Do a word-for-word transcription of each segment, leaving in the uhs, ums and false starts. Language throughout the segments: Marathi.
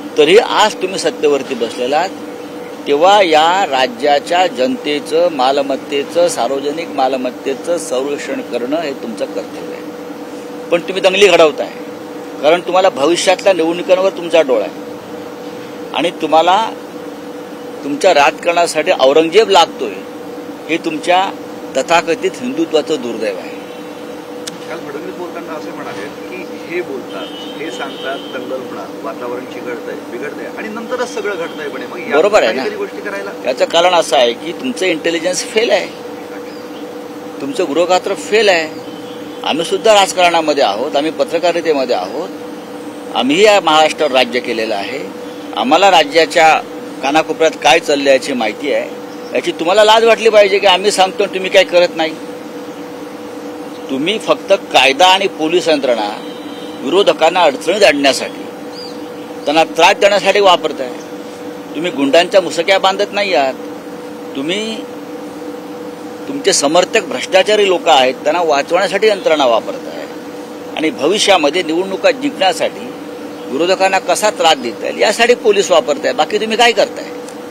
तरी आज तुम्ही सत्तेवरती बसलेला आहात, तेव्हा या राज्याच्या जनतेचं मालमत्तेचं सार्वजनिक मालमत्तेचं संरक्षण करणं हे तुमचं कर्तव्य आहे. पण तुम्ही दंगली घडवताय, कारण तुम्हाला भविष्यातल्या निवडणुकांवर तुमचा डोळा आहे आणि तुम्हाला तुमच्या राजकारणासाठी औरंगजेब लागतोय, हे तुमच्या तथाकथित हिंदुत्वाचं दुर्दैव आहे. काल फडणवीस बोलताना असे म्हणाले की हे बोलतात, हे सांगतात, दंगल होणार, वातावरण चिघळतंय, बिघडतंय आणि नंतरच सगळं घडतंय म्हणे. मग बरोबर आहे ना, गोष्टी करायला याचं कारण असं आहे की तुमचं इंटेलिजन्स फेल आहे, तुमचं गृहखात्र फेल आहे. आम्ही सुद्धा राजकारणामध्ये आहोत, आम्ही पत्रकारितेमध्ये आहोत, आम्हीही या महाराष्ट्रावर राज्य केलेलं आहे. आम्हाला राज्याच्या कानाकोपऱ्यात काय चाललंय याची माहिती आहे. याची तुम्हाला लाज वाटली पाहिजे की आम्ही सांगतो तुम्ही काय करत नाही. तुम्ही फक्त कायदा आणि पोलीस यंत्रणा विरोधकांना अडचणीत आणण्यासाठी, त्यांना त्रास देण्यासाठी वापरताय. तुम्ही गुंडांच्या मुसक्या बांधत नाही आहात. तुम्ही तुमचे समर्थक भ्रष्टाचारी लोक आहेत त्यांना वाचवण्यासाठी यंत्रणा वापरताय आणि भविष्यामध्ये निवडणुका जिंकण्यासाठी विरोधकांना कसा त्रास देता येईल यासाठी पोलीस वापरताय. बाकी तुम्ही काय करताय?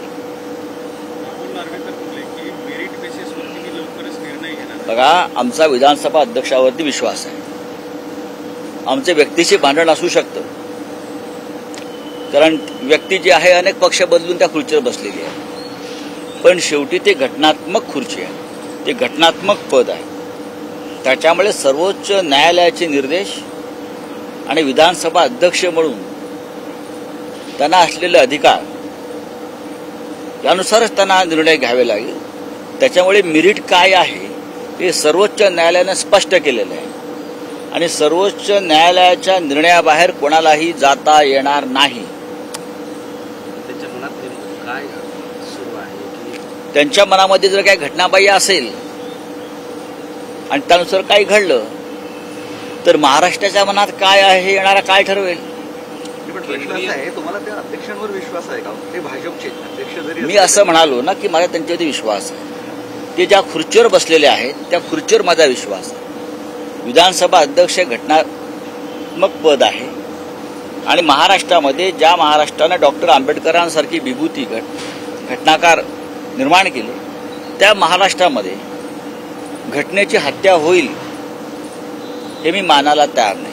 बघा, आमचा विधानसभा अध्यक्षावरती विश्वास आहे. आमचे व्यक्तीचे भांडण असू शकतं, कारण व्यक्ती जी आहे अनेक पक्ष बदलून त्या खुर्चीवर बसलेली आहे, पण शेवटी ते घटनात्मक खुर्ची आहे, ते घटनात्मक पद आहे. त्याच्यामुळे सर्वोच्च न्यायालयाचे निर्देश आणि विधानसभा अध्यक्ष म्हणून त्यांना असलेले अधिकार यानुसारच त्यांना निर्णय घ्यावे लागेल. त्याच्यामुळे मेरिट काय आहे हे सर्वोच्च न्यायालयानं स्पष्ट केलेलं आहे आणि सर्वोच्च न्यायालयाच्या निर्णयाबाहेर कोणालाही जाता येणार नाही. त्यांच्या मनात काय सुरू आहे? त्यांच्या मनामध्ये जर काही घटनाबाह्य असेल आणि त्यानुसार काही घडलं तर महाराष्ट्राच्या मनात काय आहे हे येणारा काय ठरवेल. तुम्हाला त्या अध्यक्षांवर विश्वास आहे का? ते भाजपचे अध्यक्ष जरी मी असं म्हणालो ना की मला त्यांच्यावरती विश्वास आहे. ते ज्या खुर्चीवर बसलेले आहेत त्या खुर्चीवर माझा विश्वास आहे. विधानसभा अध्यक्ष घटनात्मक पद आहे आणि महाराष्ट्रामध्ये ज्या महाराष्ट्रानं डॉक्टर आंबेडकरांसारखी विभूती घट घटनाकार निर्माण केले, त्या महाराष्ट्रामध्ये घटनेची हत्या होईल हे मी मानायला तयार नाही.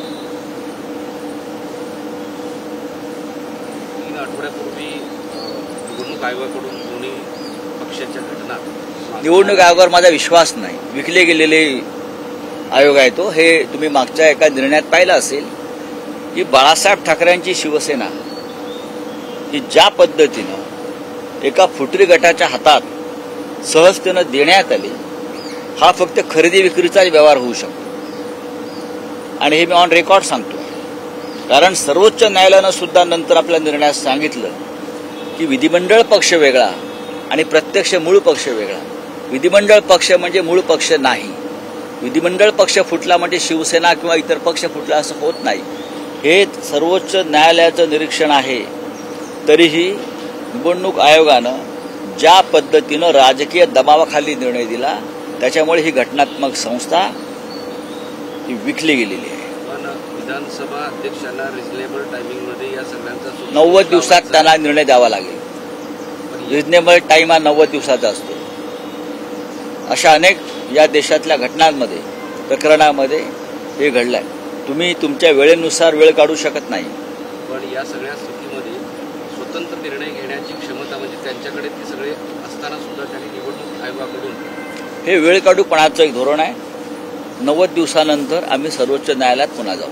तीन आठवड्यापूर्वी निवडणूक आयोगाकडून दोन्ही पक्षाच्या घटना निवडणूक आयोगावर माझा विश्वास नाही. विकले गेलेले आयोग आहे तो. हे तुम्ही मागच्या एका निर्णयात पाहिलं असेल की बाळासाहेब ठाकरेंची शिवसेना ही ज्या पद्धतीनं एका फुटरी गटाच्या हातात सहजतेनं देण्यात आली, हा फक्त खरेदी विक्रीचा व्यवहार होऊ शकतो आणि हे मी ऑन रेकॉर्ड सांगतो. कारण सर्वोच्च न्यायालयानं सुद्धा नंतर आपल्या निर्णयात सांगितलं की विधिमंडळ पक्ष वेगळा आणि प्रत्यक्ष मूळ पक्ष वेगळा. विधिमंडळ पक्ष म्हणजे मूळ पक्ष नाही. विधिमंडळ पक्ष फुटला म्हणजे शिवसेना किंवा इतर पक्ष फुटला असं होत नाही. हे सर्वोच्च न्यायालयाचं निरीक्षण आहे. तरीही निवडणूक आयोगानं ज्या पद्धतीनं राजकीय दबावाखाली निर्णय दिला त्याच्यामुळे ही घटनात्मक संस्था ही विकली गेलेली आहे. विधानसभा अध्यक्षांना रिजनेबल टायमिंगमध्ये या सगळ्यांचा नव्वद दिवसात त्यांना निर्णय द्यावा लागेल. रिजनेबल टाइम हा नव्वद दिवसाचा असतो. अशा अनेक या देशातल्या घटनांमध्ये प्रकरणामध्ये हे घडलंय. तुम्ही तुमच्या वेळेनुसार वेळ काढू शकत नाही. पण या सगळ्या स्थितीमध्ये स्वतंत्र निर्णय घेण्याची क्षमता म्हणजे त्यांच्याकडे ते सगळे असताना सुद्धा त्यांनी निवडणूक आयोगाकडून हे वेळ काढूपणाचं एक धोरण आहे. नव्वद दिवसानंतर आम्ही सर्वोच्च न्यायालयात पुन्हा जाऊ.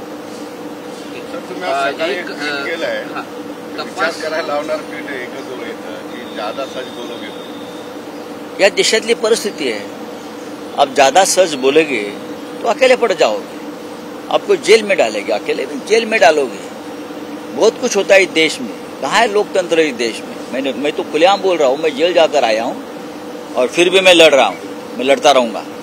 तपास करायला लावणार या देशातली परिस्थिती है. आप ज्यादा सच बोलोगे तो अकेले पड़ जाओगे, आपको जेल में डालेंगे, अकेले भी जेल में डालोगे. बहुत कुछ होता है इस देश में. कहाँ है लोकतंत्र इस देश में? मैंने मैं तो खुलेआम बोल रहा हूँ, मैं जेल जाकर आया हूँ और फिर भी मैं लड़ रहा हूँ, मैं लड़ता रहूंगा.